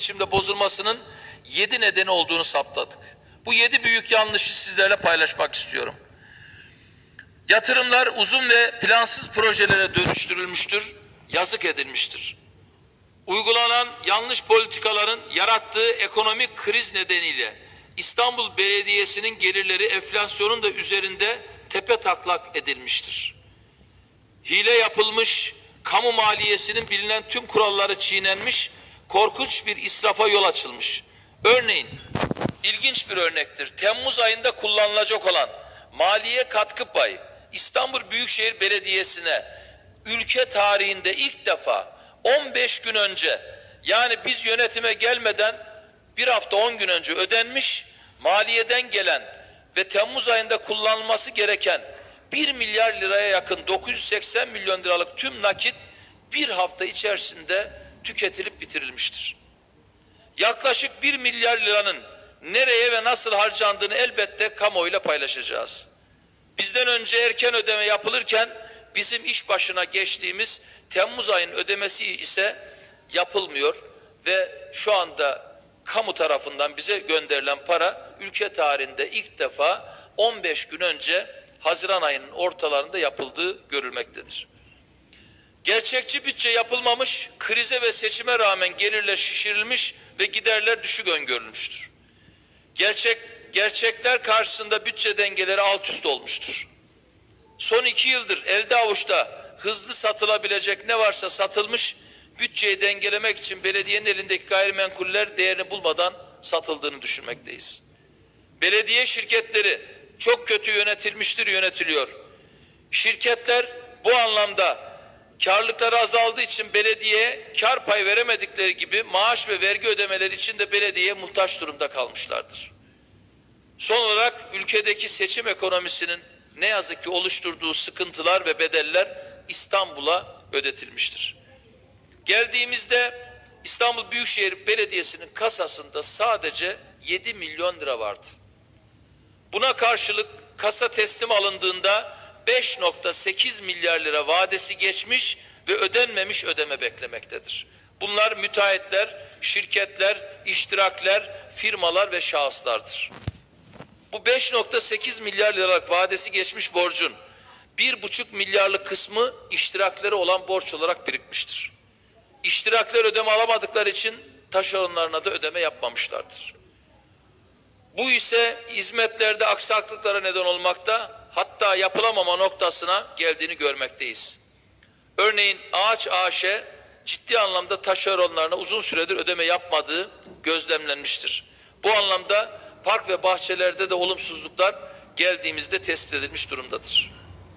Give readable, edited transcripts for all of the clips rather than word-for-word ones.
biçimde bozulmasının 7 nedeni olduğunu saptadık. Bu 7 büyük yanlışı sizlerle paylaşmak istiyorum. Yatırımlar uzun ve plansız projelere dönüştürülmüştür, yazık edilmiştir. Uygulanan yanlış politikaların yarattığı ekonomik kriz nedeniyle İstanbul Belediyesi'nin gelirleri enflasyonun da üzerinde tepetaklak edilmiştir. Hile yapılmış, kamu maliyesinin bilinen tüm kuralları çiğnenmiş, korkunç bir israfa yol açılmış. Örneğin, ilginç bir örnektir. Temmuz ayında kullanılacak olan maliye katkı payı İstanbul Büyükşehir Belediyesi'ne ülke tarihinde ilk defa 15 gün önce, yani biz yönetime gelmeden bir hafta 10 gün önce ödenmiş, maliyeden gelen ve Temmuz ayında kullanılması gereken 1 milyar liraya yakın 980 milyon liralık tüm nakit bir hafta içerisinde tüketilip bitirilmiştir. Yaklaşık 1 milyar liranın nereye ve nasıl harcandığını elbette kamuoyuyla paylaşacağız. Bizden önce erken ödeme yapılırken bizim iş başına geçtiğimiz Temmuz ayının ödemesi ise yapılmıyor ve şu anda kamu tarafından bize gönderilen para ülke tarihinde ilk defa 15 gün önce Haziran ayının ortalarında yapıldığı görülmektedir. Gerçekçi bütçe yapılmamış, krize ve seçime rağmen gelirler şişirilmiş ve giderler düşük öngörülmüştür. Gerçekler karşısında bütçe dengeleri alt üst olmuştur. Son 2 yıldır elde avuçta hızlı satılabilecek ne varsa satılmış, bütçeyi dengelemek için belediyenin elindeki gayrimenkuller değerini bulmadan satıldığını düşünmekteyiz. Belediye şirketleri çok kötü yönetilmiştir, yönetiliyor. Şirketler bu anlamda karlılıkları azaldığı için belediyeye kar pay veremedikleri gibi maaş ve vergi ödemeleri için de belediyeye muhtaç durumda kalmışlardır. Son olarak ülkedeki seçim ekonomisinin ne yazık ki oluşturduğu sıkıntılar ve bedeller İstanbul'a ödetilmiştir. Geldiğimizde İstanbul Büyükşehir Belediyesi'nin kasasında sadece 7 milyon lira vardı. Buna karşılık kasa teslim alındığında 5,8 milyar lira vadesi geçmiş ve ödenmemiş ödeme beklemektedir. Bunlar müteahhitler, şirketler, iştirakler, firmalar ve şahıslardır. Bu 5,8 milyar liralık vadesi geçmiş borcun 1,5 milyarlık kısmı iştirakleri olan borç olarak birikmiştir. İştirakler ödeme alamadıkları için taşeronlarına da ödeme yapmamışlardır. Bu ise hizmetlerde aksaklıklara neden olmakta, hatta yapılamama noktasına geldiğini görmekteyiz. Örneğin Ağaç AŞ ciddi anlamda taşeronlarına uzun süredir ödeme yapmadığı gözlemlenmiştir. Bu anlamda park ve bahçelerde de olumsuzluklar geldiğimizde tespit edilmiş durumdadır.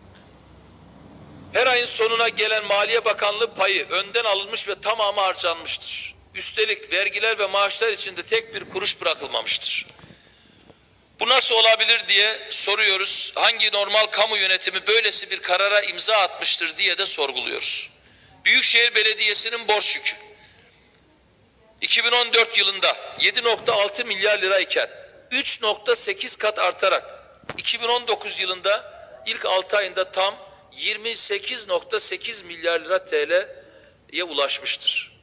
Her ayın sonuna gelen Maliye Bakanlığı payı önden alınmış ve tamamı harcanmıştır. Üstelik vergiler ve maaşlar için de tek bir kuruş bırakılmamıştır. Bu nasıl olabilir diye soruyoruz. Hangi normal kamu yönetimi böylesi bir karara imza atmıştır diye de sorguluyoruz. Büyükşehir Belediyesi'nin borç yükü 2014 yılında 7,6 milyar lirayken 3,8 kat artarak 2019 yılında ilk 6 ayında tam 28,8 milyar lira TL'ye ulaşmıştır.